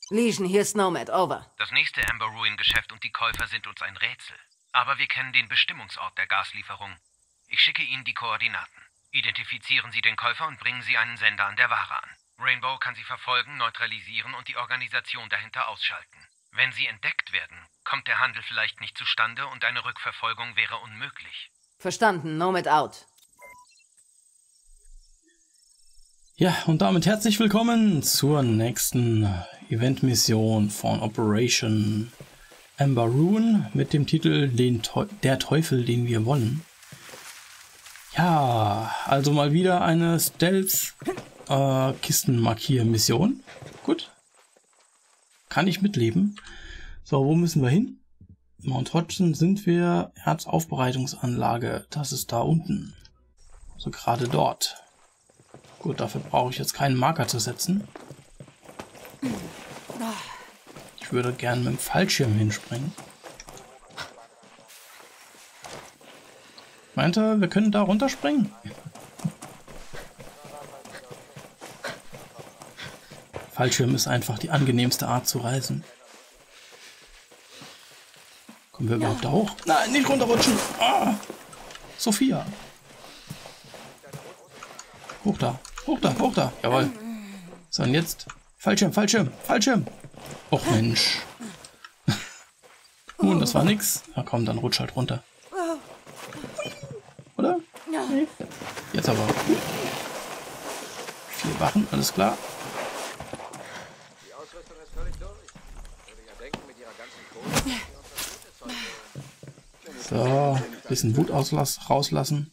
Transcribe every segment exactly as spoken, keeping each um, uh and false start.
Legion, hier ist Nomad, over. Das nächste Amber Ruin-Geschäft und die Käufer sind uns ein Rätsel. Aber wir kennen den Bestimmungsort der Gaslieferung. Ich schicke Ihnen die Koordinaten. Identifizieren Sie den Käufer und bringen Sie einen Sender an der Ware an. Rainbow kann Sie verfolgen, neutralisieren und die Organisation dahinter ausschalten. Wenn Sie entdeckt werden, kommt der Handel vielleicht nicht zustande und eine Rückverfolgung wäre unmöglich. Verstanden, Nomad out. Ja, und damit herzlich willkommen zur nächsten Eventmission von Operation Amber Ruin mit dem Titel den Teu Der Teufel, den wir wollen. Ja, also mal wieder eine Stealth-Kistenmarkier-Mission. Gut. Kann ich mitleben. So, wo müssen wir hin? Mount Hodgson sind wir. Erzaufbereitungsanlage. Das ist da unten. Also gerade dort. Gut, dafür brauche ich jetzt keinen Marker zu setzen. Ich würde gerne mit dem Fallschirm hinspringen. Meinte, wir können da runterspringen? Fallschirm ist einfach die angenehmste Art zu reisen. Kommen wir überhaupt da hoch? Nein, nicht runterrutschen! Ah, Sophia! Hoch da, hoch da, hoch da! Jawohl! So, und jetzt Fallschirm, Fallschirm, Fallschirm! Och Mensch! Nun, das war nix. Na komm, dann rutsch halt runter. Oder? Nee. Jetzt aber. Vier Wachen, alles klar. So, bisschen Wut auslass, rauslassen.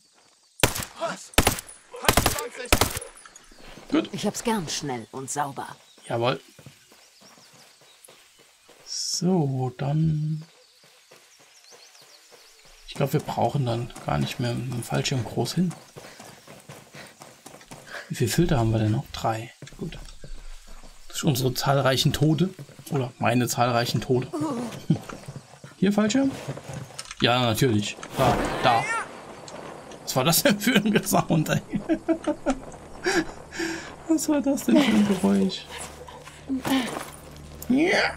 Gut. Ich hab's gern schnell und sauber. Jawohl. So, dann... Ich glaube, wir brauchen dann gar nicht mehr mit dem Fallschirm groß hin. Wie viele Filter haben wir denn noch? Drei. Gut. Das sind unsere zahlreichen Tode. Oder meine zahlreichen Tode. Hier Fallschirm? Ja, natürlich. Da, da. Was war das denn für ein Sound, ey? Was war das denn für ein Geräusch? Ja.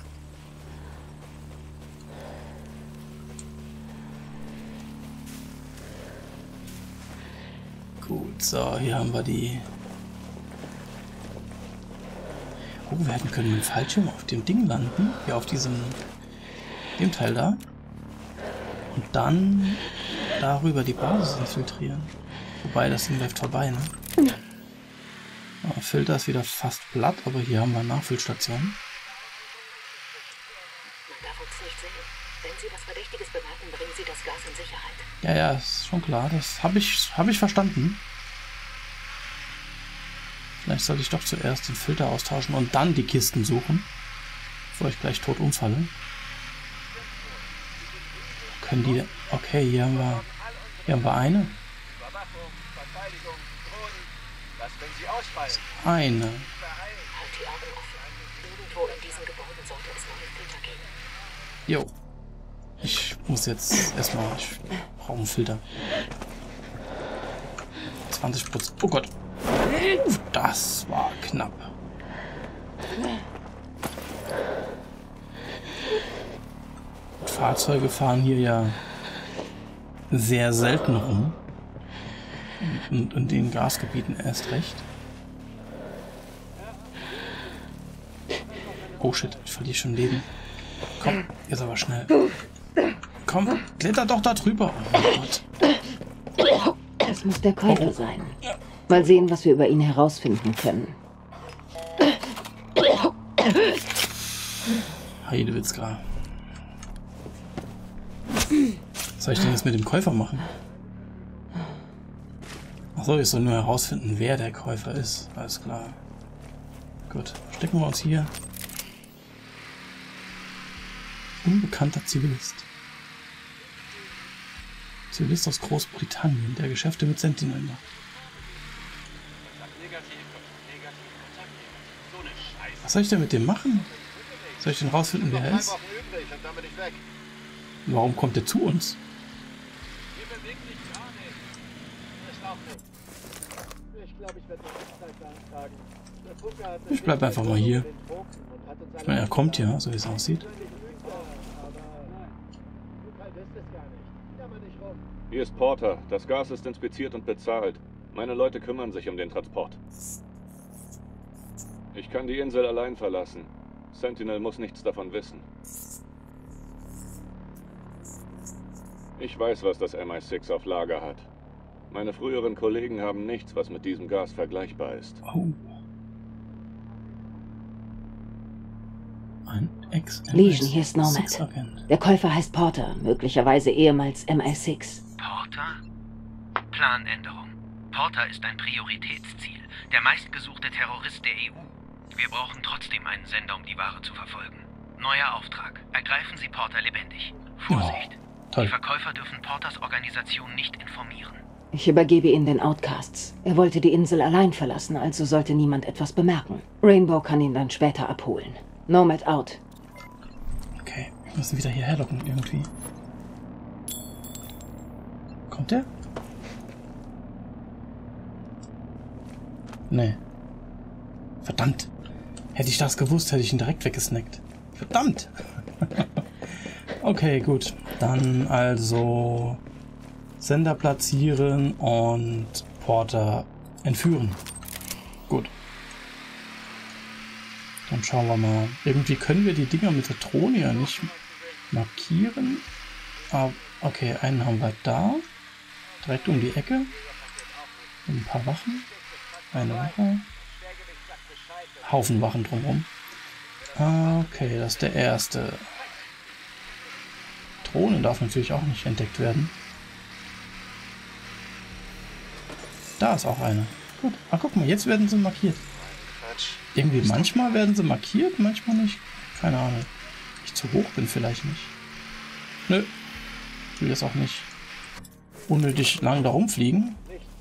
Gut, so, hier haben wir die... Oh, wir hätten können mit dem Fallschirm auf dem Ding landen. Hier auf diesem... dem Teil da. Und dann darüber die Basis infiltrieren. Wobei, das Ding läuft vorbei, ne? Ja, Filter ist wieder fast platt, aber hier haben wir Nachfüllstationen. Man darf uns nicht sehen. Wenn Sie was Verdächtiges bemerken, bringen Sie das Gas in Sicherheit. Ja, ja, ist schon klar. Das habe ich, hab ich verstanden. Vielleicht sollte ich doch zuerst den Filter austauschen und dann die Kisten suchen, bevor ich gleich tot umfalle. Können die... Okay, hier haben wir... Hier haben wir eine. Eine. Halt die Augen offen. Irgendwo in diesem Gebäude sollte es neue Filter geben. Jo. Ich muss jetzt erstmal... Ich brauche einen Filter. zwanzig Prozent. Oh Gott. Das war knapp. Fahrzeuge fahren hier ja sehr selten rum. Und in den Gasgebieten erst recht. Oh shit, ich verliere schon Leben. Komm, jetzt aber schnell. Komm, kletter doch da drüber. Oh Gott. Das muss der Käufer oh. sein. Mal sehen, was wir über ihn herausfinden können. Heidewitzka. Was soll ich denn jetzt mit dem Käufer machen? Achso, ich soll nur herausfinden, wer der Käufer ist. Alles klar. Gut, stecken wir uns hier. Unbekannter Zivilist. Zivilist aus Großbritannien, der Geschäfte mit Sentinel macht. Was soll ich denn mit dem machen? Soll ich denn rausfinden, wer er ist? Warum kommt er zu uns? Ich glaube, ich werde die Zeit beantragen. Ich bleib einfach mal hier. Ich meine, er kommt ja, so wie es aussieht. Hier ist Porter. Das Gas ist inspiziert und bezahlt. Meine Leute kümmern sich um den Transport. Ich kann die Insel allein verlassen. Sentinel muss nichts davon wissen. Ich weiß, was das M I sechs auf Lager hat. Meine früheren Kollegen haben nichts, was mit diesem Gas vergleichbar ist. Oh. Ein ex Legion, hier ist Nomad. Der Käufer heißt Porter, möglicherweise ehemals M I sechs. Porter? Planänderung. Porter ist ein Prioritätsziel, der meistgesuchte Terrorist der E U. Wir brauchen trotzdem einen Sender, um die Ware zu verfolgen. Neuer Auftrag. Ergreifen Sie Porter lebendig. Vorsicht. Oh, toll. Die Verkäufer dürfen Porters Organisation nicht informieren. Ich übergebe ihn den Outcasts. Er wollte die Insel allein verlassen, also sollte niemand etwas bemerken. Rainbow kann ihn dann später abholen. Nomad out. Okay, wir müssen wieder hierher locken irgendwie. Kommt der? Nee. Verdammt. Hätte ich das gewusst, hätte ich ihn direkt weggesnackt. Verdammt. Okay, gut. Dann also Sender platzieren und Porter entführen. Gut. Dann schauen wir mal. Irgendwie können wir die Dinger mit der Drohne ja nicht markieren. Aber okay, einen haben wir da. Direkt um die Ecke. Ein paar Wachen. Eine Wache. Haufen Wachen drumherum. Okay, das ist der erste. Drohne darf natürlich auch nicht entdeckt werden. Da ist auch eine. Gut. Ah, guck mal, jetzt werden sie markiert. Irgendwie manchmal werden sie markiert, manchmal nicht. Keine Ahnung. Ich zu hoch bin vielleicht nicht. Nö. Ich will jetzt auch nicht unnötig lang da rumfliegen.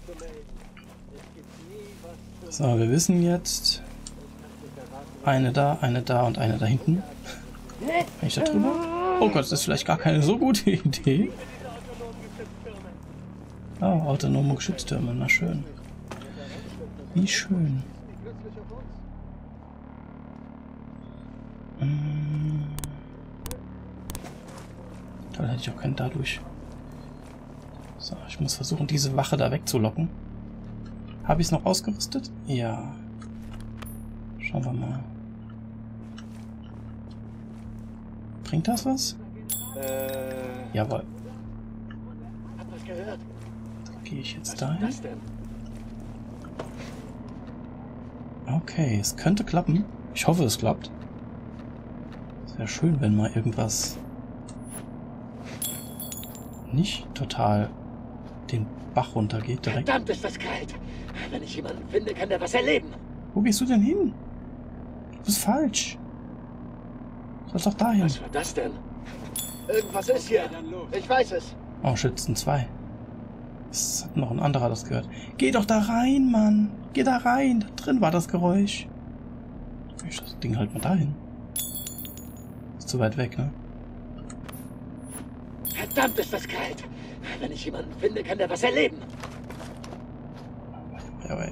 So, wir wissen jetzt. Eine da, eine da und eine da hinten. Bin ich da drüber? Oh Gott, das ist vielleicht gar keine so gute Idee. Oh, autonome Geschütztürme, na schön. Wie schön. Hm. Toll, hätte ich auch keinen dadurch. So, ich muss versuchen, diese Wache da wegzulocken. Habe ich es noch ausgerüstet? Ja. Schauen wir mal. Bringt das was? Äh, Jawohl. Hab was gehört. Gehe ich jetzt dahin? Okay, es könnte klappen. Ich hoffe, es klappt. Es wäre schön, wenn mal irgendwas nicht total den Bach runtergeht direkt. Verdammt, ist das kalt. Wenn ich jemanden finde, kann der was erleben. Wo gehst du denn hin? Du bist falsch. Du sollst doch dahin. Was war das denn? Irgendwas ist hier. Ich weiß es. Oh, Schützen zwei. Es hat noch ein anderer das gehört. Geh doch da rein, Mann. Geh da rein. Da drin war das Geräusch. Ich das Ding halt mal dahin. Ist zu weit weg, ne? Verdammt, ist das kalt. Wenn ich jemanden finde, kann der was erleben. Ja, wait.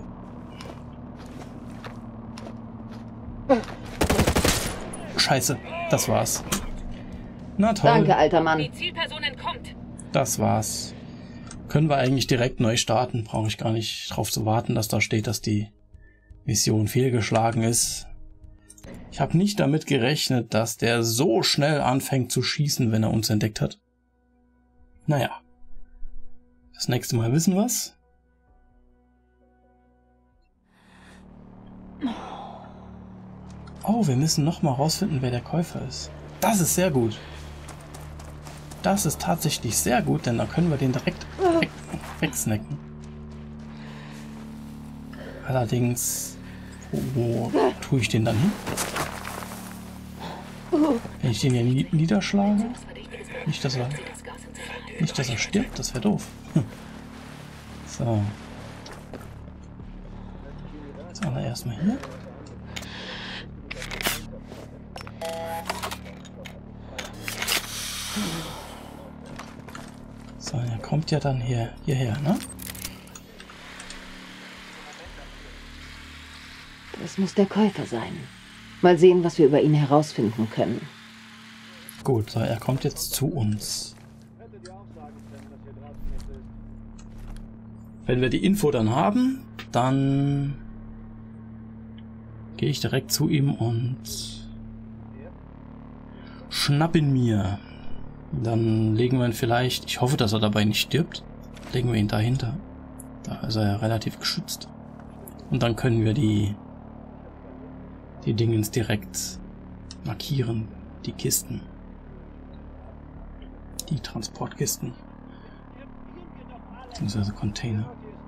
Scheiße, das war's. Na toll. Danke, alter Mann. Die Zielperson entkommt. Das war's. Können wir eigentlich direkt neu starten. Brauche ich gar nicht drauf zu warten, dass da steht, dass die Mission fehlgeschlagen ist. Ich habe nicht damit gerechnet, dass der so schnell anfängt zu schießen, wenn er uns entdeckt hat. Naja. Das nächste Mal wissen wir's. Oh, wir müssen nochmal rausfinden, wer der Käufer ist. Das ist sehr gut. Das ist tatsächlich sehr gut, denn da können wir den direkt weg, wegsnacken. Allerdings, wo, wo tue ich den dann hin? Wenn ich den hier nie, niederschlage? Nicht, dass er, nicht, dass er stirbt, das wäre doof. So. Jetzt allererst mal hier. So, er kommt ja dann hier, hierher, ne? Das Das muss der Käufer sein. Mal sehen, was wir über ihn herausfinden können. Gut, so, er kommt jetzt zu uns. Wenn wir die Info dann haben, dann gehe ich direkt zu ihm und schnapp ihn mir. Dann legen wir ihn vielleicht, ich hoffe, dass er dabei nicht stirbt, legen wir ihn dahinter. Da ist er ja relativ geschützt. Und dann können wir die, die Dingens direkt markieren, die Kisten. Die Transportkisten. Beziehungsweise Container.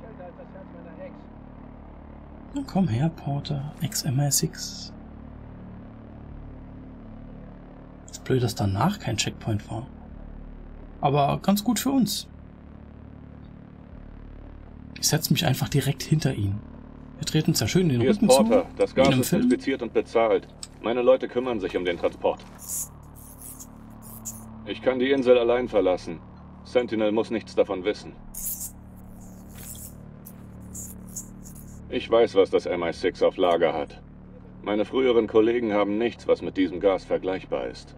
Na komm her, Porter. X M I sechs. Ist blöd, dass danach kein Checkpoint war. Aber ganz gut für uns. Ich setze mich einfach direkt hinter ihn. Wir treten uns ja schön in den Hier Rücken ist Porter. zu. Das Gas ist inspiziert und bezahlt. Meine Leute kümmern sich um den Transport. Ich kann die Insel allein verlassen. Sentinel muss nichts davon wissen. Ich weiß, was das M I sechs auf Lager hat. Meine früheren Kollegen haben nichts, was mit diesem Gas vergleichbar ist.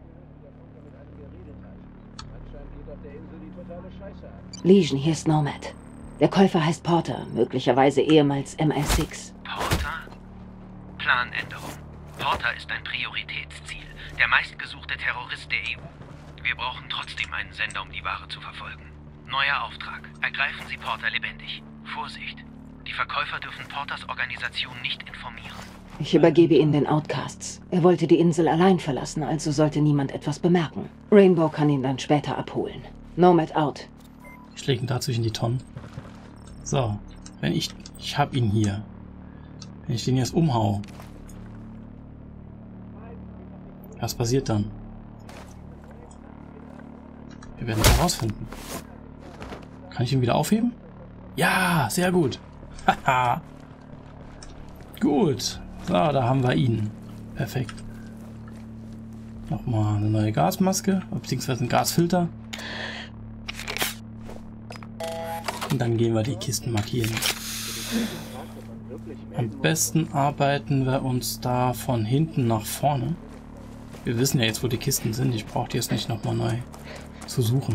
Legion, hier ist Nomad. Der Käufer heißt Porter, möglicherweise ehemals M I sechs. Porter? Planänderung. Porter ist ein Prioritätsziel. Der meistgesuchte Terrorist der E U. Wir brauchen trotzdem einen Sender, um die Ware zu verfolgen. Neuer Auftrag. Ergreifen Sie Porter lebendig. Vorsicht. Die Verkäufer dürfen Porters Organisation nicht informieren. Ich übergebe ihn den Outcasts. Er wollte die Insel allein verlassen, also sollte niemand etwas bemerken. Rainbow kann ihn dann später abholen. Nomad out. Ich lege ihn da zwischen die Tonnen. So, wenn ich... Ich hab ihn hier. Wenn ich den jetzt umhau. Was passiert dann? Wir werden es herausfinden. Kann ich ihn wieder aufheben? Ja, sehr gut. Haha. Gut. So, da haben wir ihn. Perfekt. Nochmal eine neue Gasmaske, beziehungsweise einen Gasfilter. Und dann gehen wir die Kisten markieren. Am besten arbeiten wir uns da von hinten nach vorne. Wir wissen ja jetzt, wo die Kisten sind. Ich brauche die jetzt nicht nochmal neu zu suchen.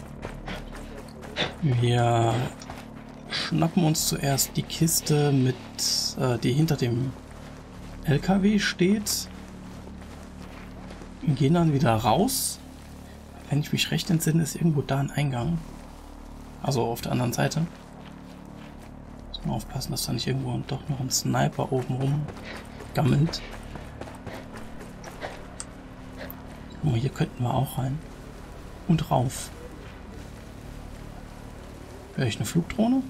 Wir schnappen uns zuerst die Kiste mit, äh, die hinter dem L K W steht. Wir gehen dann wieder raus. Wenn ich mich recht entsinne, ist irgendwo da ein Eingang. Also auf der anderen Seite. Muss man aufpassen, dass da nicht irgendwo doch noch ein Sniper oben rum gammelt. Oh, hier könnten wir auch rein. Und rauf. Höre ich eine Flugdrohne?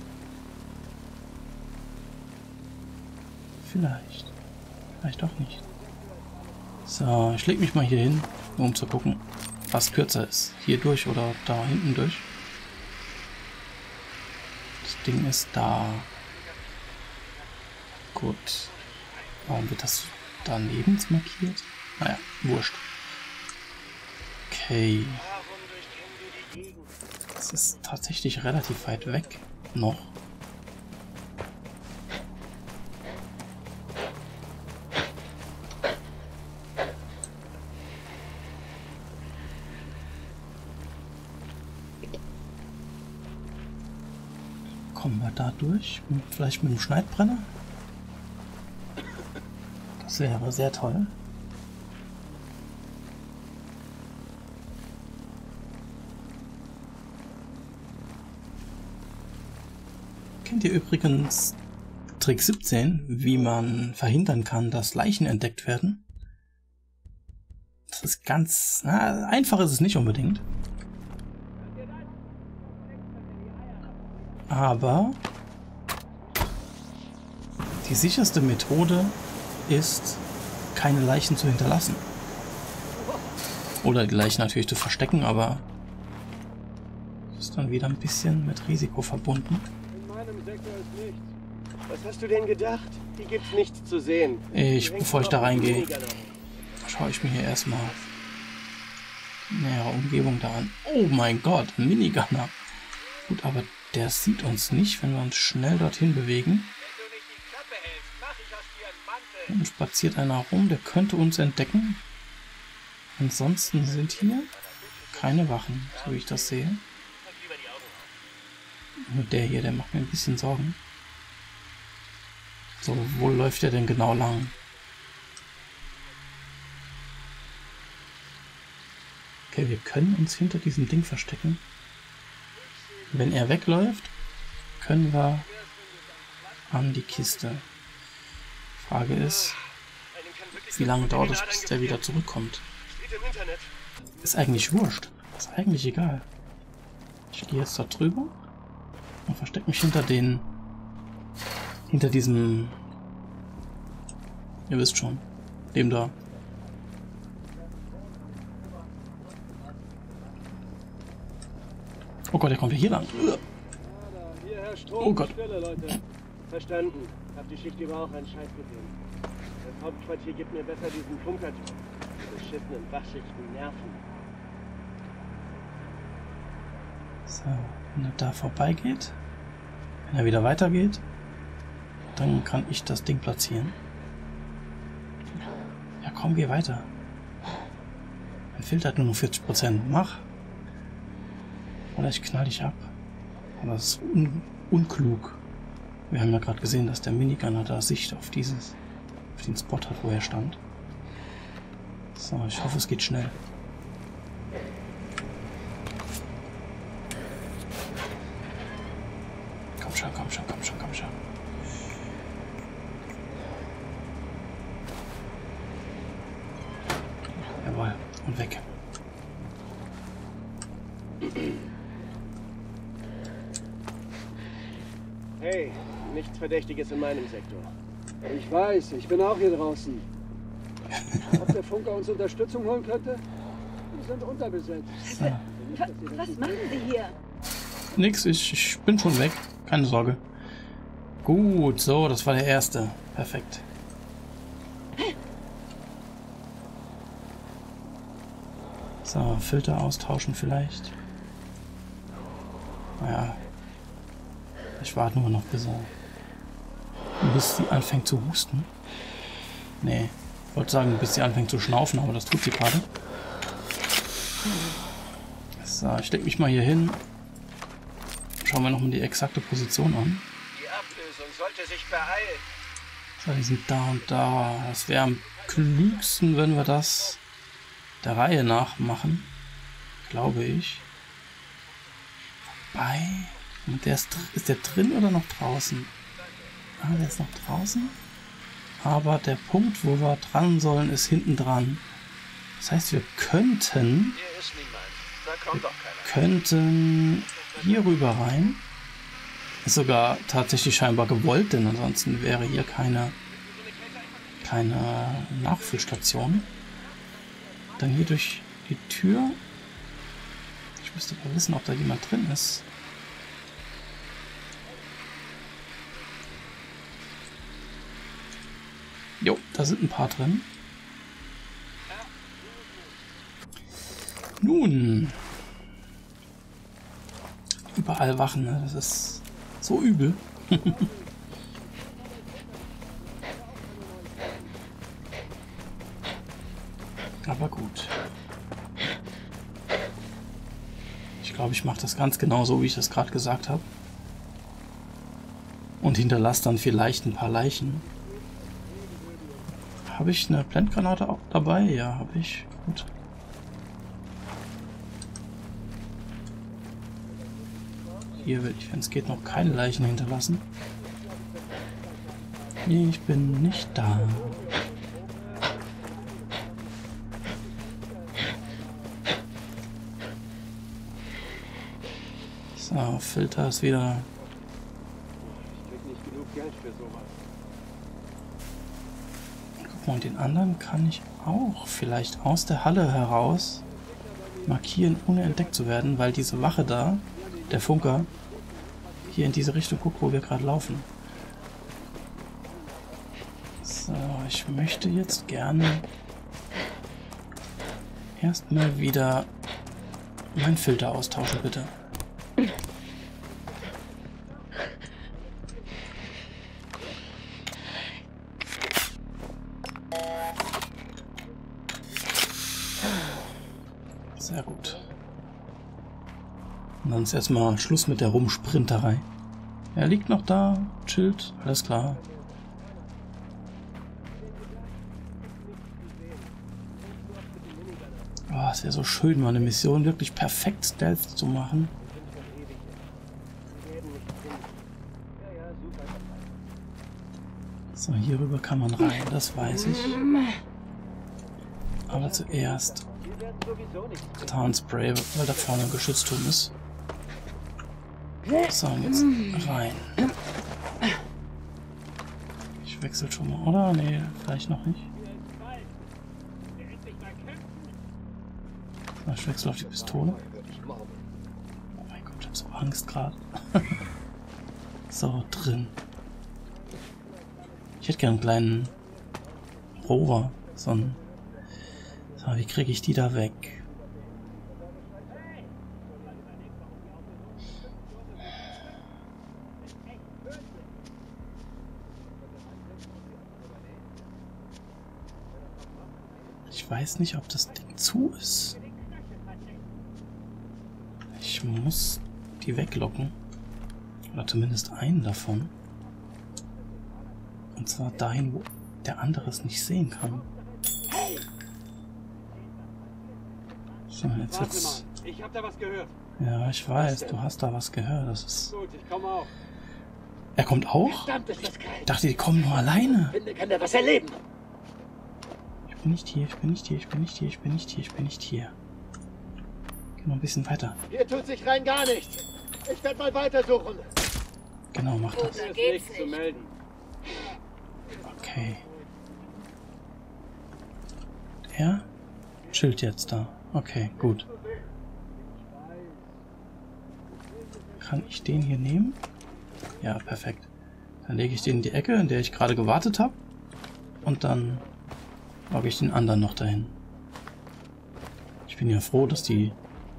Vielleicht. Vielleicht auch nicht. So, ich leg mich mal hier hin, um zu gucken, was kürzer ist. Hier durch oder da hinten durch. Das Ding ist da. Gut. Warum wird das daneben markiert? Naja, wurscht. Okay. Das ist tatsächlich relativ weit weg. Noch. Kommen wir da durch? Vielleicht mit einem Schneidbrenner? Das wäre sehr toll. Kennt ihr übrigens Trick siebzehn, wie man verhindern kann, dass Leichen entdeckt werden? Das ist ganz... Na, einfach ist es nicht unbedingt. Aber die sicherste Methode ist, keine Leichen zu hinterlassen. Oder die Leichen natürlich zu verstecken, aber das ist dann wieder ein bisschen mit Risiko verbunden. In meinem Sektor ist nichts. Was hast du denn gedacht? Hier gibt's nichts zu sehen. Ich, bevor ich da reingehe, schaue ich mir hier erstmal die nähere Umgebung da an. Oh mein Gott, ein Minigunner. Gut, aber der sieht uns nicht, wenn wir uns schnell dorthin bewegen. Wenn du nicht die Klappe hältst, mach ich aus dir einen Hinten spaziert einer rum, der könnte uns entdecken. Ansonsten sind hier keine Wachen, so wie ich das sehe. Nur der hier, der macht mir ein bisschen Sorgen. So, wo läuft er denn genau lang? Okay, wir können uns hinter diesem Ding verstecken. Wenn er wegläuft, können wir an die Kiste. Frage ist, wie lange dauert es, bis der wieder zurückkommt? Ist eigentlich wurscht. Ist eigentlich egal. Ich gehe jetzt da drüber und verstecke mich hinter den... hinter diesem... Ihr wisst schon. Dem da. Oh Gott, der kommt ja hier lang. Oh Gott. Verstanden. Hab die Schicht über auch einen Scheiß gesehen. Das Hauptquartier gibt mir besser diesen Funkerton. Die beschissenen Wachschichten nerven. So, wenn er da vorbeigeht, wenn er wieder weitergeht, dann kann ich das Ding platzieren. Ja komm, geh weiter. Mein Filter hat nur noch vierzig Prozent. Mach. Oder ich knall dich ab. Aber das ist un unklug. Wir haben ja gerade gesehen, dass der Minigunner da Sicht auf dieses, auf den Spot hat, wo er stand. So, ich hoffe, es geht schnell. Komm schon, komm schon, komm schon, komm schon. Jawohl, und weg. Hey, nichts Verdächtiges in meinem Sektor. Ich weiß, ich bin auch hier draußen. Ob der Funker uns Unterstützung holen könnte? Wir sind unterbesetzt. So. Was, was machen Sie hier? Nix, ich, ich bin schon weg. Keine Sorge. Gut, so, das war der erste. Perfekt. So, Filter austauschen vielleicht. Naja. Ich warte nur noch, bis er, bis sie anfängt zu husten. Nee, ich wollte sagen, bis sie anfängt zu schnaufen, aber das tut sie gerade. So, ich stecke mich mal hier hin. Schauen wir nochmal die exakte Position an. Die Ablösung sollte sich beeilen. So, die sind da und da. Es wäre am klügsten, wenn wir das der Reihe nach machen. Glaube ich. Wobei... Und der ist, ist der drin oder noch draußen? Ah, der ist noch draußen. Aber der Punkt, wo wir dran sollen, ist hinten dran. Das heißt, wir könnten... Hier ist niemand. Da kommt doch keiner. Könnten hier rüber rein. Ist sogar tatsächlich scheinbar gewollt, denn ansonsten wäre hier keine, keine Nachfüllstation. Dann hier durch die Tür. Ich müsste aber wissen, ob da jemand drin ist. Jo, da sind ein paar drin. Nun. Überall Wachen, ne? Das ist so übel. Aber gut. Ich glaube, ich mache das ganz genau so, wie ich das gerade gesagt habe. Und hinterlasse dann vielleicht ein paar Leichen. Habe ich eine Blendgranate auch dabei? Ja, habe ich. Gut. Hier will ich, wenn es geht, noch keine Leichen hinterlassen. Ich bin nicht da. So, Filter ist wieder... Ich krieg nicht genug Geld für sowas. Und den anderen kann ich auch vielleicht aus der Halle heraus markieren, ohne entdeckt zu werden, weil diese Wache da, der Funker, hier in diese Richtung guckt, wo wir gerade laufen. So, ich möchte jetzt gerne erstmal wieder meinen Filter austauschen, bitte. Sehr gut. Und dann ist erstmal Schluss mit der Rumsprinterei. Er liegt noch da, chillt, alles klar. Oh, es wäre so schön, mal eine Mission wirklich perfekt Stealth zu machen. So, hier rüber kann man rein, das weiß ich. Aber zuerst Tarnspray, weil da vorne ein Geschützturm ist. So, und jetzt rein. Ich wechsle schon mal, oder? Nee, vielleicht noch nicht. So, ich wechsle auf die Pistole. Oh mein Gott, ich hab so Angst gerade. So, drin. Ich hätte gerne einen kleinen Rover. So ein... So, wie kriege ich die da weg? Ich weiß nicht, ob das Ding zu ist. Ich muss die weglocken. Oder zumindest einen davon. Und zwar dahin, wo der andere es nicht sehen kann. So, jetzt jetzt. Ich hab da was gehört. Ja, ich weiß, du hast da was gehört. Das ist. Gut, ich komme auch. Er kommt auch? Verdammt, ist das kalt. Ich dachte, die kommen nur alleine. Finde, kann der was erleben. Ich bin nicht hier, ich bin nicht hier, ich bin nicht hier, ich bin nicht hier, ich bin nicht hier. Geh noch ein bisschen weiter. Hier tut sich rein gar nichts. Ich werde mal weitersuchen. Genau, mach das. Da geht's nichts zu melden. Okay. Er chillt jetzt da. Okay, gut. Kann ich den hier nehmen? Ja, perfekt. Dann lege ich den in die Ecke, in der ich gerade gewartet habe. Und dann logge ich den anderen noch dahin. Ich bin ja froh, dass die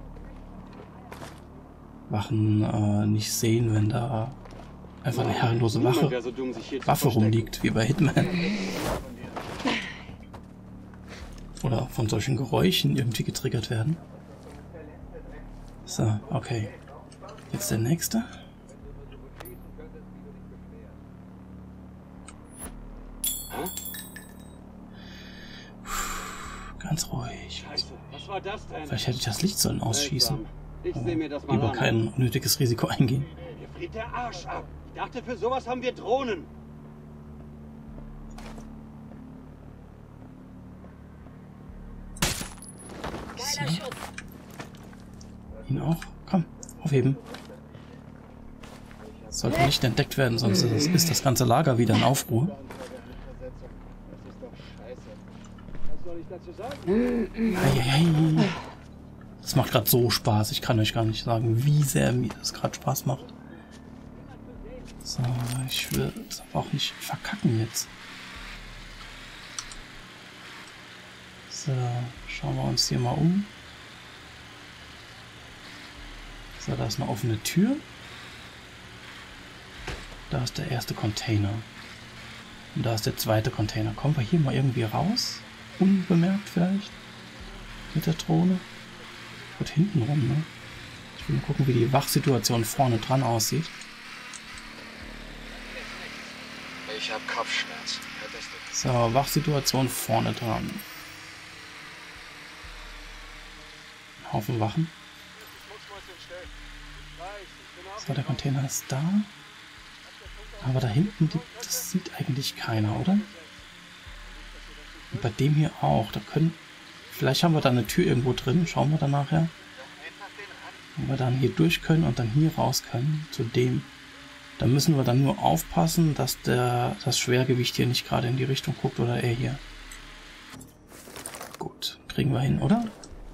Wachen äh, nicht sehen, wenn da einfach eine herrenlose Wache, Waffe rumliegt, wie bei Hitman. Oder von solchen Geräuschen irgendwie getriggert werden. So, okay. Jetzt der nächste. Ganz ruhig. Was war das denn? Vielleicht hätte ich das Licht sollen ausschießen. Ich sehe mir das mal Lieber an. kein unnötiges Risiko eingehen. Mir friert der Arsch ab. Ich dachte, für sowas haben wir Drohnen. Geiler Schutz. Ihn auch? Komm, aufheben. Sollte nicht entdeckt werden, sonst ist, ist das ganze Lager wieder in Aufruhr. Das ist doch scheiße. Was soll ich dazu sagen? Eieiei. Das macht gerade so Spaß. Ich kann euch gar nicht sagen, wie sehr mir das gerade Spaß macht. So, ich will es aber auch nicht verkacken jetzt. So, schauen wir uns hier mal um. So, da ist eine offene Tür. Da ist der erste Container. Und da ist der zweite Container. Kommen wir hier mal irgendwie raus? Unbemerkt vielleicht? Mit der Drohne? Wird hinten rum, ne? Ich will mal gucken, wie die Wachsituation vorne dran aussieht. Ich habe Kopfschmerzen. So, Wachsituation vorne dran. Ein Haufen Wachen. So, der Container ist da. Aber da hinten, das sieht eigentlich keiner, oder? Und bei dem hier auch. Da können... Vielleicht haben wir da eine Tür irgendwo drin. Schauen wir dann nachher. Wenn wir dann hier durch können und dann hier raus können. Zu dem. Da müssen wir dann nur aufpassen, dass der das Schwergewicht hier nicht gerade in die Richtung guckt oder er hier. Gut, kriegen wir hin, oder?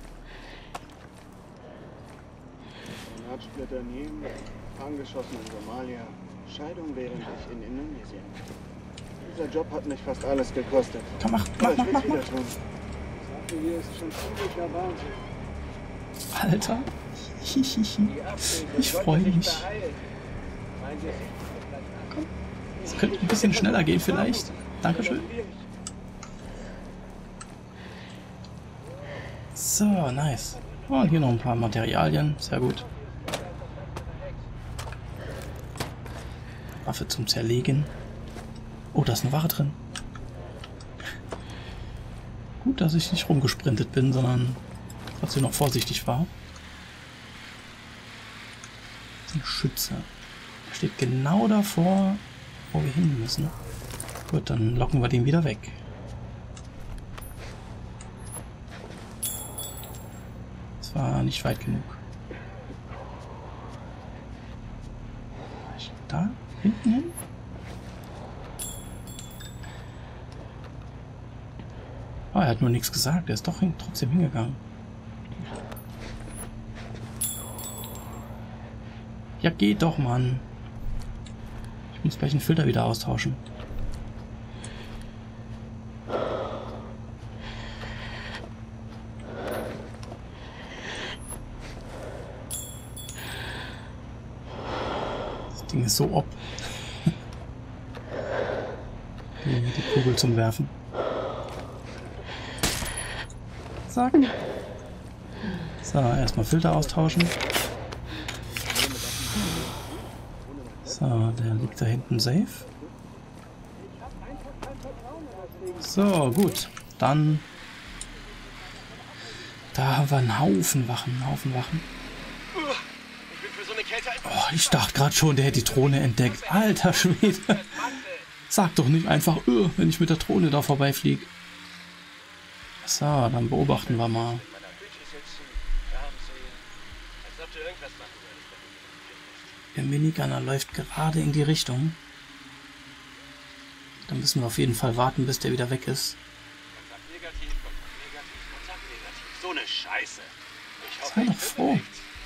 Granatsplitter nehmen, angeschossen in Somalia, Scheidung während ich in Indonesien. Dieser Job hat mich fast alles gekostet. Komm, mach, mach, mach, mach, mach. Hier ist schon ziemlicher Wahnsinn. Alter. Ich freue mich. Komm. Es könnte ein bisschen schneller gehen vielleicht. Dankeschön. So, nice. Oh, und hier noch ein paar Materialien. Sehr gut. Waffe zum Zerlegen. Oh, da ist eine Waffe drin. Gut, dass ich nicht rumgesprintet bin, sondern trotzdem noch vorsichtig war. Das ist ein Schütze. Der steht genau davor, wo wir hin müssen. Gut, dann locken wir den wieder weg. Das war nicht weit genug. Da? Hinten hin? Ah, er hat nur nichts gesagt. Er ist doch hin, trotzdem hingegangen. Ja, geht doch, Mann. Ich muss gleich den Filter wieder austauschen. Das Ding ist so ob. Die Kugel zum Werfen. Zack. So, erstmal Filter austauschen. So, der liegt da hinten safe. So, gut. Dann... Da haben wir einen Haufen Wachen, einen Haufen Wachen. Oh, ich dachte gerade schon, der hätte die Drohne entdeckt. Alter Schwede. Sag doch nicht einfach, öh, wenn ich mit der Drohne da vorbeifliege. So, dann beobachten wir mal. Der Minigunner läuft gerade in die Richtung. Dann müssen wir auf jeden Fall warten, bis der wieder weg ist. So eine Scheiße. Sei doch froh.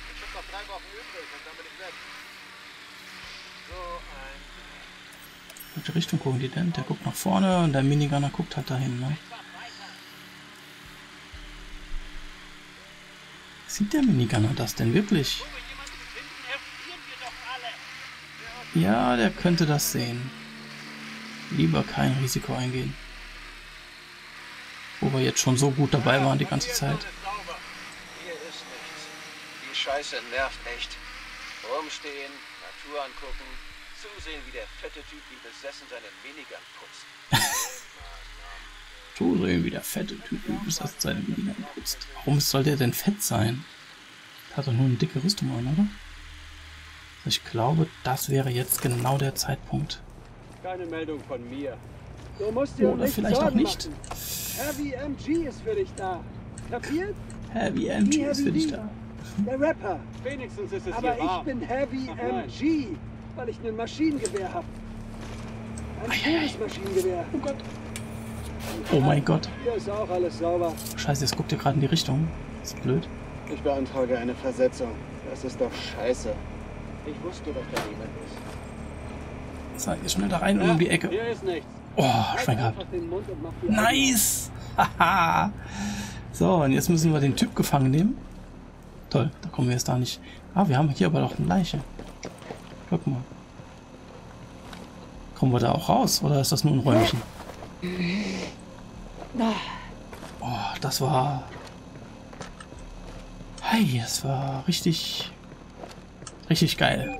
Welche Richtung gucken die denn? Der guckt nach vorne und der Minigunner guckt halt dahin, ne? Sieht der Minigunner das denn wirklich? Ja, der könnte das sehen. Lieber kein Risiko eingehen. Wo wir jetzt schon so gut dabei waren die ganze Zeit. Hier ist nichts. Die Scheiße nervt echt. Rumstehen, Natur angucken, zusehen, wie der fette Typ wie besessen seinen Minigun putzt. Zusehen, wie der fette Typ wie besessen seinen Minigun putzt. Warum soll der denn fett sein? Der hat doch nur eine dicke Rüstung an, oder? Ich glaube, das wäre jetzt genau der Zeitpunkt. Keine Meldung von mir. Du musst dir Oder nicht vielleicht auch Sorgen nicht. machen. Heavy M G ist für dich da. Kapiert? Heavy M G ist für dich da. Der Rapper. Wenigstens ist es Aber hier ich warm. bin Heavy Ach, M nein. G, weil ich ein Maschinengewehr habe. Ein schweres Maschinengewehr. Oh Gott. Oh mein Gott. Hier ist auch alles sauber. Scheiße, jetzt guckt ihr gerade in die Richtung. Das ist blöd. Ich beantrage eine Versetzung. Das ist doch scheiße. Ich wusste, dass da jemand ist. So, jetzt schnell da rein und um die Ecke. Hier ist nichts. Oh, Halt Schwein gehabt. einfach den Mund und mach die Nice! Haha! So, und jetzt müssen wir den Typ gefangen nehmen. Toll, da kommen wir jetzt da nicht. Ah, wir haben hier aber noch eine Leiche. Guck mal. Kommen wir da auch raus? Oder ist das nur ein Räumchen? Oh, das war... Hey, das war richtig... Richtig geil.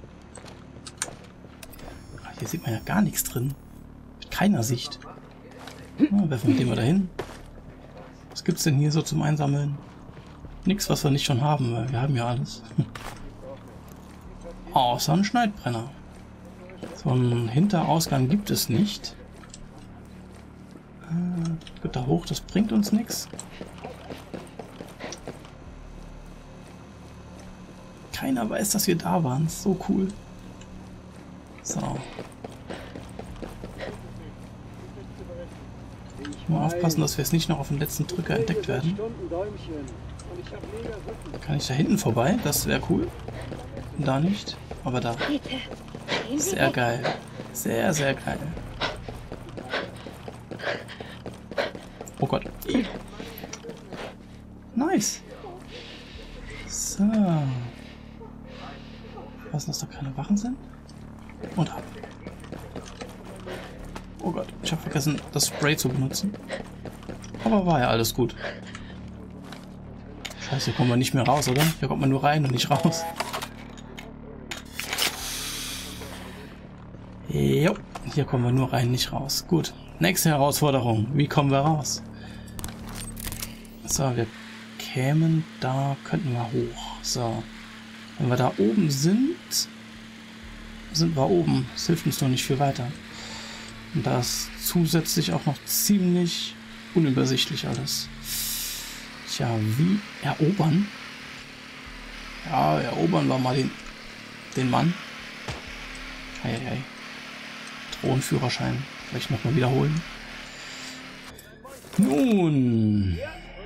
Ach, hier sieht man ja gar nichts drin. Mit keiner Sicht. Na, werfen wir den mal dahin. Was gibt's denn hier so zum Einsammeln? Nichts, was wir nicht schon haben, weil wir haben ja alles. Außer ein Schneidbrenner. So einen Hinterausgang gibt es nicht. Äh, geht da hoch, das bringt uns nichts. Keiner weiß, dass wir da waren. So cool. So. Mal aufpassen, dass wir jetzt nicht noch auf den letzten Drücker entdeckt werden. Kann ich da hinten vorbei? Das wäre cool. Da nicht, aber da. Sehr geil. Sehr, sehr geil. Oh Gott. Nice. So. Was, dass da keine Wachen sind? Und ab. Oh Gott, ich habe vergessen, das Spray zu benutzen. Aber war ja alles gut. Scheiße, hier kommen wir nicht mehr raus, oder? Hier kommt man nur rein und nicht raus. Jo, hier kommen wir nur rein, nicht raus. Gut, nächste Herausforderung. Wie kommen wir raus? So, wir kämen, da könnten wir hoch. So, wenn wir da oben sind, sind wir oben. Das hilft uns noch nicht viel weiter. Und da ist zusätzlich auch noch ziemlich unübersichtlich alles. Tja, wie erobern? Ja, erobern wir mal den, den Mann. Ei, ei, ei. Drohnenführerschein. Vielleicht nochmal wiederholen. Nun.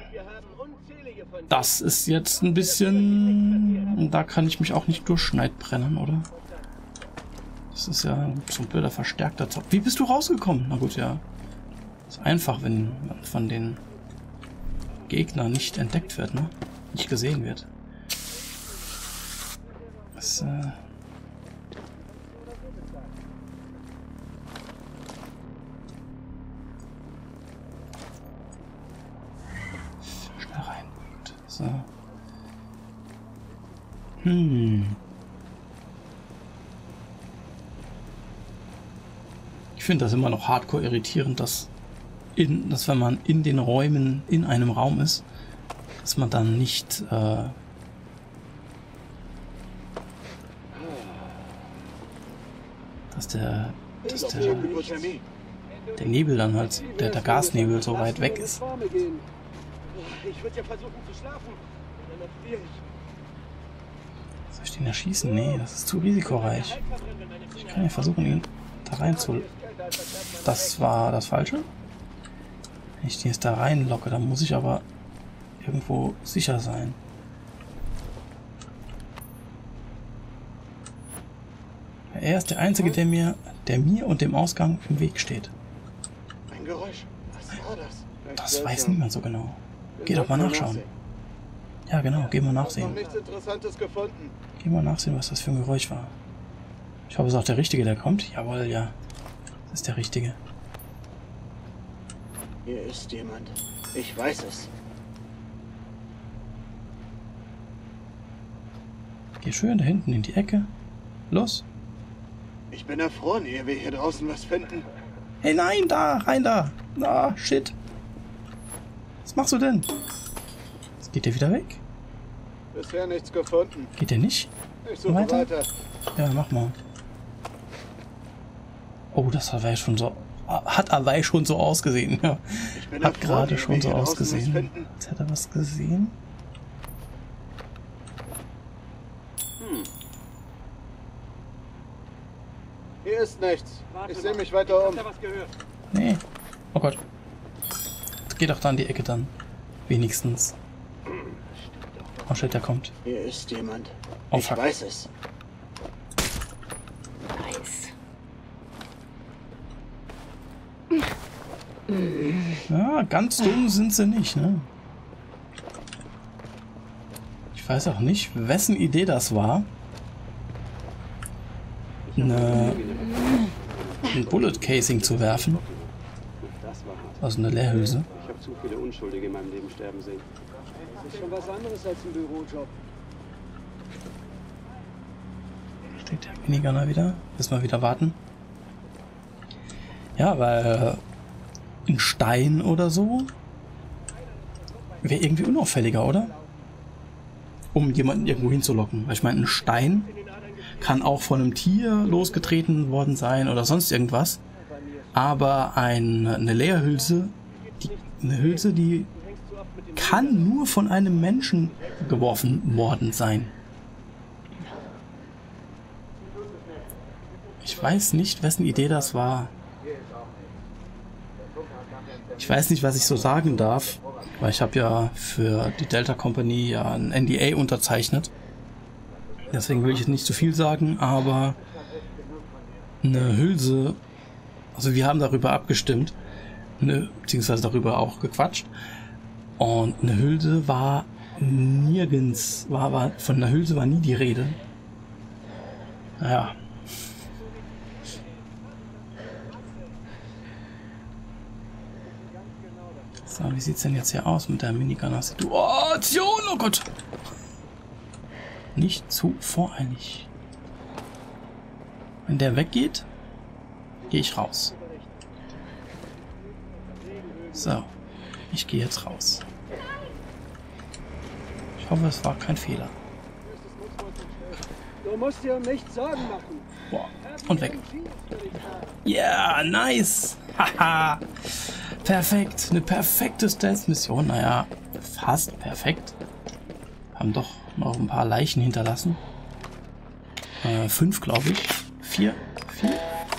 Das ist jetzt ein bisschen... Da kann ich mich auch nicht durchschneidbrennen, oder? Das ist ja so ein blöder verstärkter Zauber. Wie bist du rausgekommen? Na gut, ja. Ist einfach, wenn man von den Gegnern nicht entdeckt wird, ne? Nicht gesehen wird. Das, äh... Schnell rein. Gut. So. Hm. Ich finde das immer noch hardcore irritierend, dass, in, dass wenn man in den Räumen in einem Raum ist, dass man dann nicht äh, dass der dass der, der Nebel dann halt, der, der Gasnebel so weit weg ist. Ich würde ja versuchen zu schlafen. Dann erfriere ich. Soll ich den erschießen? Nee, das ist zu risikoreich. Ich kann ja versuchen, ihn da rein zu... Das war das Falsche. Wenn ich den jetzt da reinlocke, dann muss ich aber irgendwo sicher sein. Er ist der Einzige, der mir, der mir und dem Ausgang im Weg steht. Ein Geräusch. Was war das? Das weiß niemand so genau. Geh doch mal nachschauen. Ja, genau, geh mal nachsehen. Nichts Interessantes gefunden. Geh mal nachsehen, was das für ein Geräusch war. Ich hoffe, es ist auch der Richtige, der kommt. Jawohl, ja. Das ist der Richtige. Hier ist jemand. Ich weiß es. Geh schön da hinten in die Ecke. Los. Ich bin erfroren, ehe wir hier draußen was finden. Hey, nein, da, rein da. Ah, shit. Was machst du denn? Jetzt geht der wieder weg. Bisher nichts gefunden. Geht der nicht? Ich suche Weiter? weiter. Ja, mach mal. Oh, das hat aber schon so... Hat aber schon so ausgesehen. Ja. Ich bin Hat erfroren, gerade ehe schon wir so hier draußen was ausgesehen. finden. Jetzt hat er was gesehen. Hm. Hier ist nichts. Ich sehe mich weiter um. Nee. Oh Gott. Jetzt geh doch da in die Ecke dann. Wenigstens. Oh shit, der kommt. Hier ist jemand. Oh, Ich fuck. weiß es. Nice. Ja, ganz dumm sind sie nicht, ne? Ich weiß auch nicht, wessen Idee das war. Eine, ein Bullet Casing zu werfen. Das war hart. Also eine Leerhülse. Ich habe zu viele Unschuldige in meinem Leben sterben sehen. Das ist schon was anderes als ein Bürojob. Steht der Minigunner wieder. Müssen wir wieder warten. Ja, weil ein Stein oder so wäre irgendwie unauffälliger, oder? Um jemanden irgendwo hinzulocken. Weil ich meine, ein Stein kann auch von einem Tier losgetreten worden sein oder sonst irgendwas. Aber ein, eine Leerhülse, die, eine Hülse, die kann nur von einem Menschen geworfen worden sein. Ich weiß nicht, wessen Idee das war. Ich weiß nicht, was ich so sagen darf, weil ich habe ja für die Delta Company ja ein N D A unterzeichnet. Deswegen will ich jetzt nicht zu viel sagen, aber eine Hülse, also wir haben darüber abgestimmt, eine, beziehungsweise darüber auch gequatscht, und eine Hülse war nirgends, war, war von einer Hülse war nie die Rede. Naja. So, wie sieht's denn jetzt hier aus mit der Minigun-Situation? Oh Gott! Nicht zu voreilig. Wenn der weggeht, gehe ich raus. So, ich gehe jetzt raus. Ich hoffe, es war kein Fehler. Du musst dir um nichts Sorgen machen. Boah, und weg. Ja, yeah, nice. Haha. Perfekt. Eine perfekte Stealth-Mission. Naja, fast perfekt. Haben doch noch ein paar Leichen hinterlassen. Äh, fünf, glaube ich. Vier. Vier?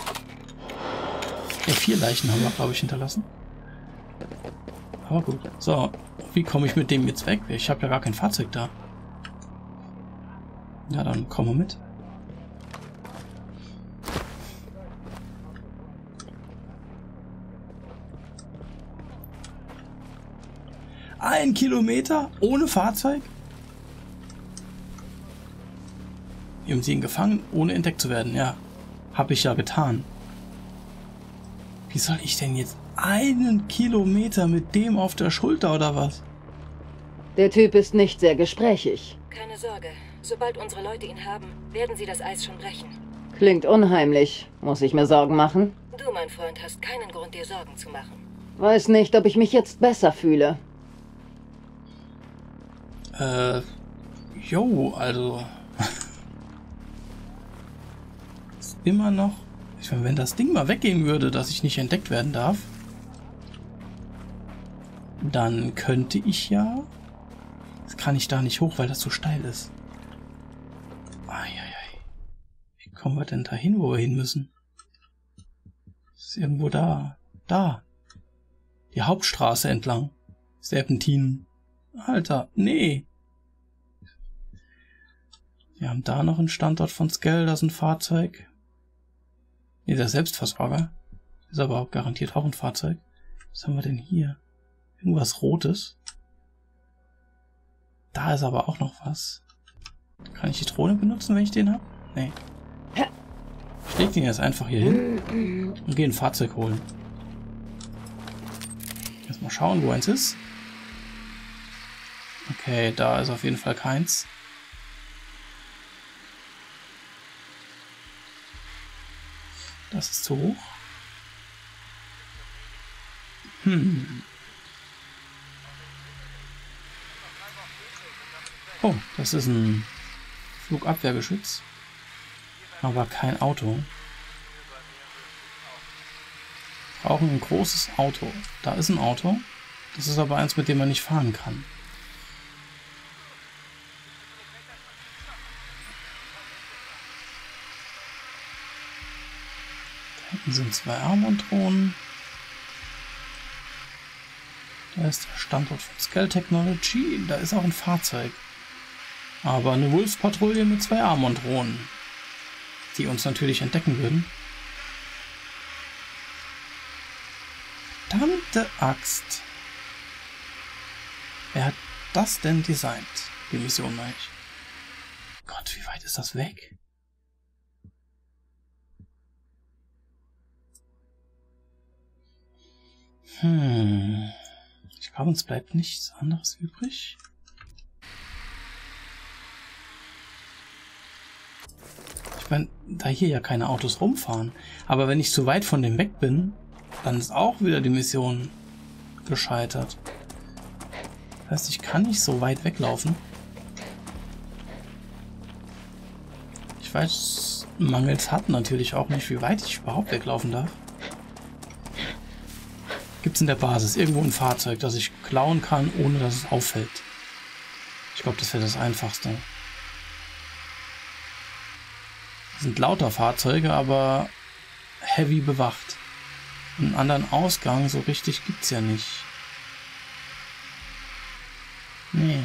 Ja, vier Leichen haben wir, glaube ich, hinterlassen. Aber gut. So, wie komme ich mit dem jetzt weg? Ich habe ja gar kein Fahrzeug da. Ja, dann kommen wir mit. Ein Kilometer ohne Fahrzeug? Wir haben sie ihn gefangen, ohne entdeckt zu werden. Ja, habe ich ja getan. Wie soll ich denn jetzt einen Kilometer mit dem auf der Schulter oder was? Der Typ ist nicht sehr gesprächig. Keine Sorge. Sobald unsere Leute ihn haben, werden sie das Eis schon brechen. Klingt unheimlich. Muss ich mir Sorgen machen? Du, mein Freund, hast keinen Grund, dir Sorgen zu machen. Weiß nicht, ob ich mich jetzt besser fühle. Äh, jo, also... ist immer noch... Ich meine, wenn das Ding mal weggehen würde, dass ich nicht entdeckt werden darf, dann könnte ich ja... Das kann ich da nicht hoch, weil das so steil ist. Eieiei. Wie kommen wir denn da hin, wo wir hin müssen? Ist irgendwo da. Da. Die Hauptstraße entlang. Serpentinen. Alter, nee. Wir haben da noch einen Standort von Skell, das ist ein Fahrzeug. Nee, der Selbstversorger. Ist aber auch garantiert auch ein Fahrzeug. Was haben wir denn hier? Irgendwas Rotes. Da ist aber auch noch was. Kann ich die Drohne benutzen, wenn ich den habe? Nee. Ich leg den jetzt einfach hier hin und gehe ein Fahrzeug holen. Jetzt mal schauen, wo eins ist. Okay, da ist auf jeden Fall keins. Das ist zu hoch. Hm. Oh, das ist ein Flugabwehrgeschütz. Aber kein Auto. Brauchen ein großes Auto. Da ist ein Auto. Das ist aber eins, mit dem man nicht fahren kann. Da hinten sind zwei Armor-Drohnen. Da ist der Standort von Skell Technology. Da ist auch ein Fahrzeug. Aber eine Wolf-Patrouille mit zwei Armor-Drohnen, die uns natürlich entdecken würden. Verdammte Axt. Wer hat das denn designt? Die Mission, meine ich. Gott, wie weit ist das weg? Hm. Ich glaube, uns bleibt nichts anderes übrig. Ich meine, da hier ja keine Autos rumfahren. Aber wenn ich zu weit von dem weg bin, dann ist auch wieder die Mission gescheitert. Das heißt, ich kann nicht so weit weglaufen. Ich weiß, mangels hat natürlich auch nicht, wie weit ich überhaupt weglaufen darf. Gibt es in der Basis irgendwo ein Fahrzeug, das ich klauen kann, ohne dass es auffällt? Ich glaube, das wäre das Einfachste. Das sind lauter Fahrzeuge, aber heavy bewacht. Einen anderen Ausgang so richtig gibt es ja nicht. Nee.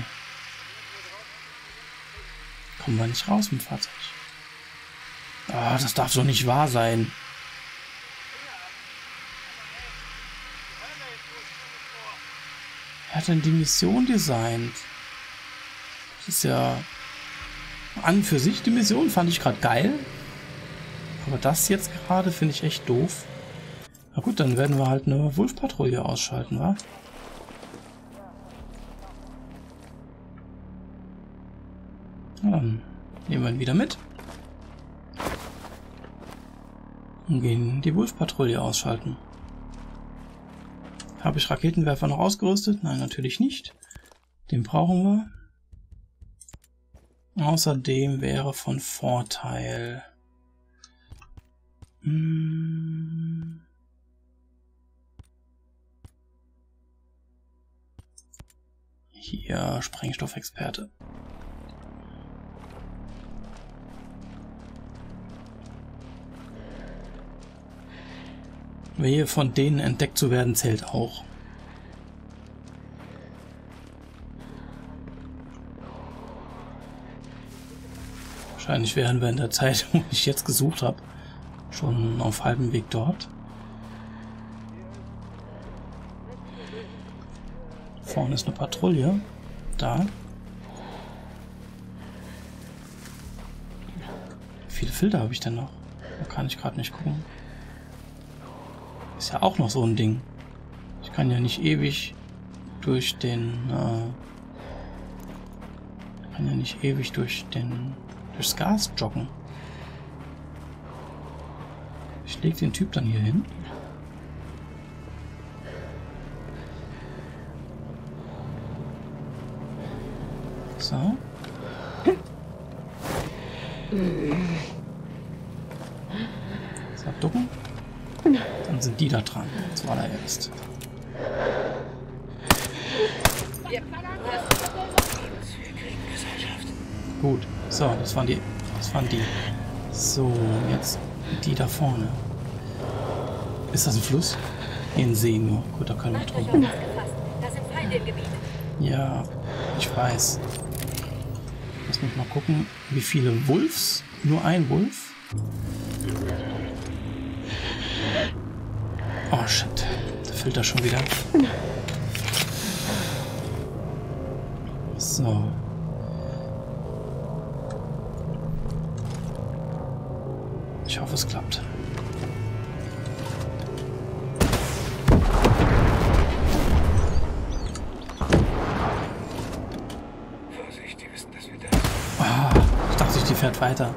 Kommen wir nicht raus mit dem Fahrzeug. Ah, das darf doch nicht wahr sein. Wer hat denn die Mission designt? Das ist ja... An für sich die Mission fand ich gerade geil. Aber das jetzt gerade finde ich echt doof. Na gut, dann werden wir halt eine Wolf-Patrouille ausschalten, wa? Na dann nehmen wir ihn wieder mit. Und gehen die Wolf-Patrouille ausschalten. Habe ich Raketenwerfer noch ausgerüstet? Nein, natürlich nicht. Den brauchen wir. Außerdem wäre von Vorteil... Hm, hier Sprengstoffexperte. Wehe von denen entdeckt zu werden, zählt auch. Wahrscheinlich wären wir in der Zeit, wo ich jetzt gesucht habe, schon auf halbem Weg dort. Vorne ist eine Patrouille. Da. Wie viele Filter habe ich denn noch? Da kann ich gerade nicht gucken. Ist ja auch noch so ein Ding. Ich kann ja nicht ewig durch den... Äh, kann ja nicht ewig durch den... durchs Gas joggen. Ich lege den Typ dann hier hin. So. So, ducken. Dann sind die da dran. Zuallererst. Gut. So, das waren die. Das waren die. So, jetzt die da vorne. Ist das ein Fluss? Hier ein See nur. Gut, da können wir drum rum. Ja, ich weiß. Lass mich mal gucken, wie viele Wolves? Nur ein Wolf? Oh shit, der Filter schon wieder. So. Ich hoffe, es klappt. Ah, ich dachte, die fährt weiter.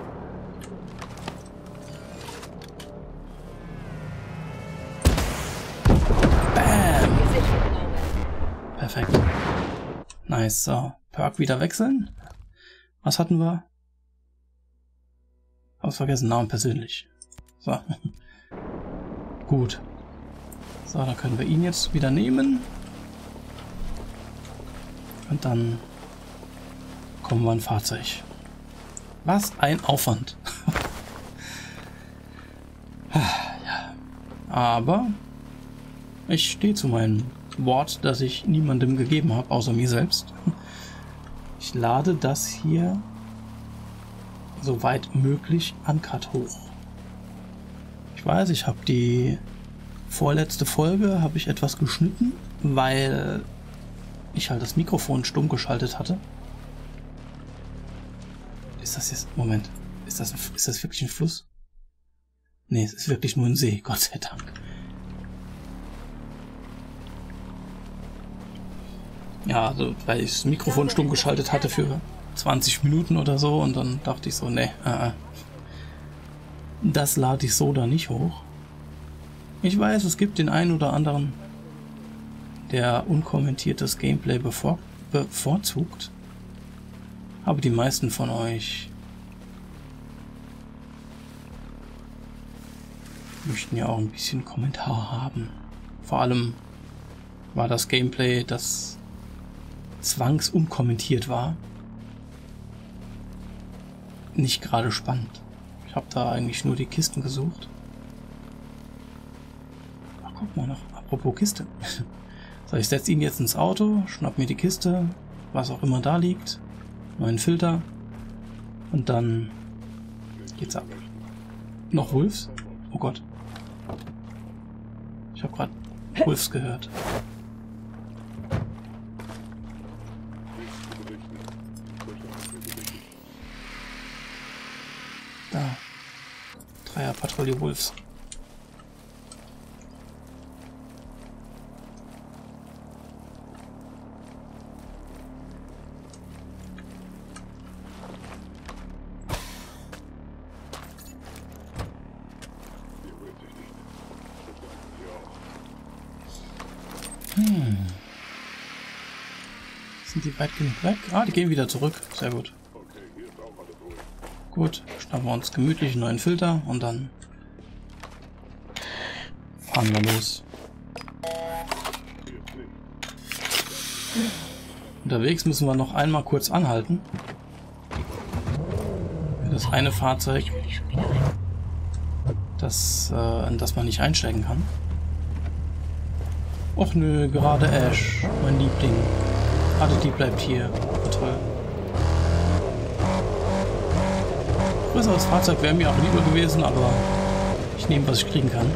Bam! Perfekt. Nice, so. Perk wieder wechseln. Was hatten wir? Hab's vergessen, Namen persönlich. So. Gut. So, dann können wir ihn jetzt wieder nehmen. Und dann kommen wir ein Fahrzeug. Was ein Aufwand. Ja. Aber ich stehe zu meinem Wort, das ich niemandem gegeben habe, außer mir selbst. Ich lade das hier soweit möglich uncut hoch. Ich weiß, ich habe die vorletzte Folge habe ich etwas geschnitten, weil ich halt das Mikrofon stumm geschaltet hatte. Ist das jetzt... Moment. Ist das, ein, ist das wirklich ein Fluss? Nee, es ist wirklich nur ein See, Gott sei Dank. Ja, also, weil ich das Mikrofon stumm geschaltet hatte für zwanzig Minuten oder so und dann dachte ich so, nee, äh, das lade ich so da nicht hoch. Ich weiß, es gibt den einen oder anderen, der unkommentiertes Gameplay bevor, bevorzugt. Aber die meisten von euch möchten ja auch ein bisschen Kommentar haben. Vor allem war das Gameplay, das zwangsunkommentiert war, nicht gerade spannend. Ich habe da eigentlich nur die Kisten gesucht. Ach, guck mal noch. Apropos Kiste. So, ich setze ihn jetzt ins Auto, schnapp mir die Kiste, was auch immer da liegt, meinen Filter und dann geht's ab. Noch Wolves? Oh Gott. Ich habe gerade Wolves gehört. Da. Dreier-Patrouille Wolves. Sind die weit genug weg? Ah, die gehen wieder zurück. Sehr gut. Gut, schnappen wir uns gemütlich einen neuen Filter und dann fahren wir los. Unterwegs müssen wir noch einmal kurz anhalten. Das eine Fahrzeug, das, äh, in das man nicht einsteigen kann. Och nö, gerade Ash, mein Liebling. Gerade die bleibt hier. Oh, toll. Größeres Fahrzeug wäre mir auch lieber gewesen, aber ich nehme, was ich kriegen kann.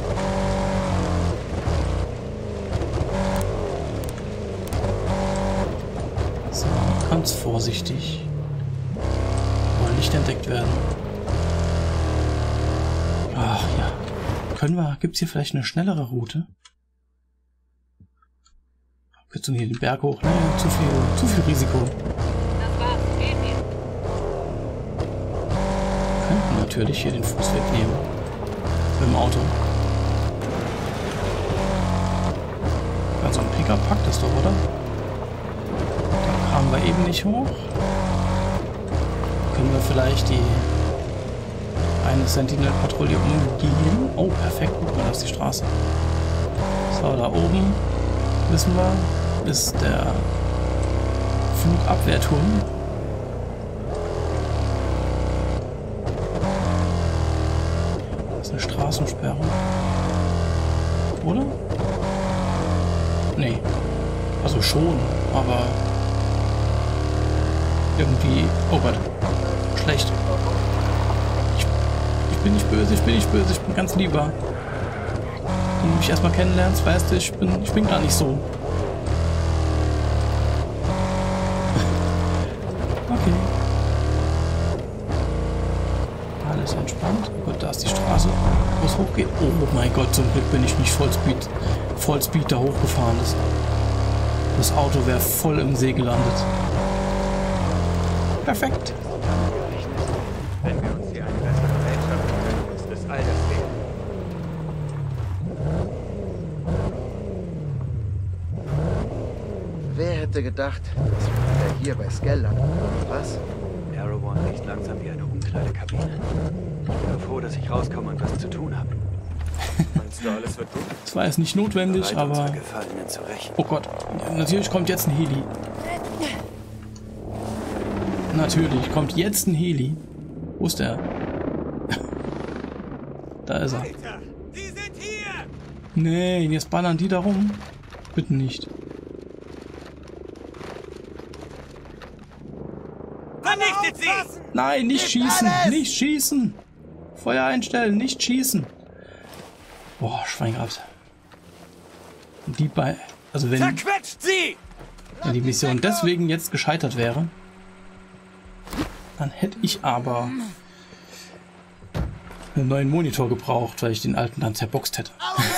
So, ganz vorsichtig. Wollen nicht entdeckt werden. Ach ja. Können wir, gibt es hier vielleicht eine schnellere Route? Kürzung hier den Berg hoch. Ne, zu viel, zu viel Risiko. Das war's. Geht hier. Wir könnten natürlich hier den Fußweg nehmen. Mit dem Auto. Also ein Pickup packt das doch, oder? Da kamen wir eben nicht hoch. Können wir vielleicht die eine Sentinel-Patrouille umgehen? Oh, perfekt. Guck mal, das ist die Straße. So, da oben wissen wir, ist der Flugabwehrturm. Das ist eine Straßensperrung. Oder? Nee. Also schon, aber irgendwie... Oh Gott. Schlecht. Ich, ich bin nicht böse, ich bin nicht böse, ich bin ganz lieber. Wenn du mich erstmal kennenlernst, weißt du, ich bin, ich bin gar nicht so. Okay. Alles entspannt. Oh Gott, da ist die Straße, wo es hochgeht. Oh mein Gott, zum Glück bin ich nicht Vollspeed, Vollspeed da hochgefahren. Das, das Auto wäre voll im See gelandet. Perfekt. Wenn wir uns hier eine bessere Welt schaffen können, ist es all das wert. Wer hätte gedacht, dass wir wieder hier bei Skell landen? Was? Erewhon riecht langsam wie eine Umkleidekabine. Ich bin froh, dass ich rauskomme und was zu tun habe. Meinst du, alles wird gut? Das war jetzt nicht notwendig, aber... Oh Gott, natürlich kommt jetzt ein Heli. Natürlich kommt jetzt ein Heli. Wo ist der? Da ist er. Die sind hier! Nee, jetzt ballern die da rum. Bitte nicht. Vernichtet sie! Nein, nicht schießen! Nicht schießen! Feuer einstellen, nicht schießen! Boah, Schwein gehabt. Die bei... Also wenn, Zerquetscht sie! wenn die Mission deswegen jetzt gescheitert wäre, dann hätte ich aber einen neuen Monitor gebraucht, weil ich den alten dann zerboxt hätte.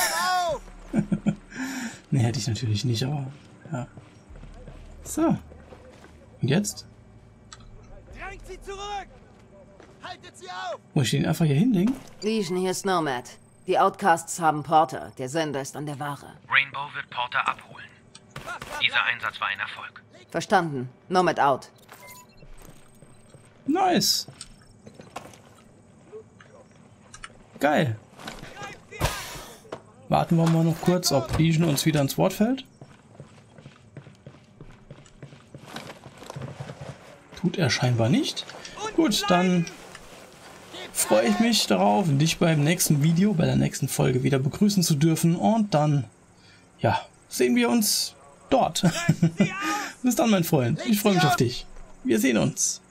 Ne, hätte ich natürlich nicht, aber ja. So. Und jetzt? Drängt sie zurück! Haltet sie auf! Muss ich den einfach hier hinlegen? Legion, hier ist Nomad. Die Outcasts haben Porter. Der Sender ist an der Ware. Rainbow wird Porter abholen. Dieser Einsatz war ein Erfolg. Verstanden. Nomad out. Nice. Geil. Warten wir mal noch kurz, ob Legion uns wieder ins Wort fällt. Tut er scheinbar nicht. Gut, dann freue ich mich darauf, dich beim nächsten Video, bei der nächsten Folge wieder begrüßen zu dürfen. Und dann, ja, sehen wir uns dort. Bis dann, mein Freund. Ich freue mich auf dich. Wir sehen uns.